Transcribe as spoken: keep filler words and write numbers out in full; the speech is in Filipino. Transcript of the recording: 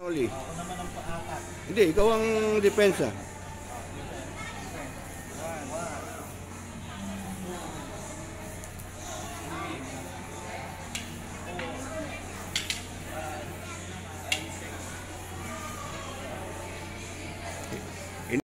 Oli. Ako naman ang paata. Hindi, ikaw ang depensa.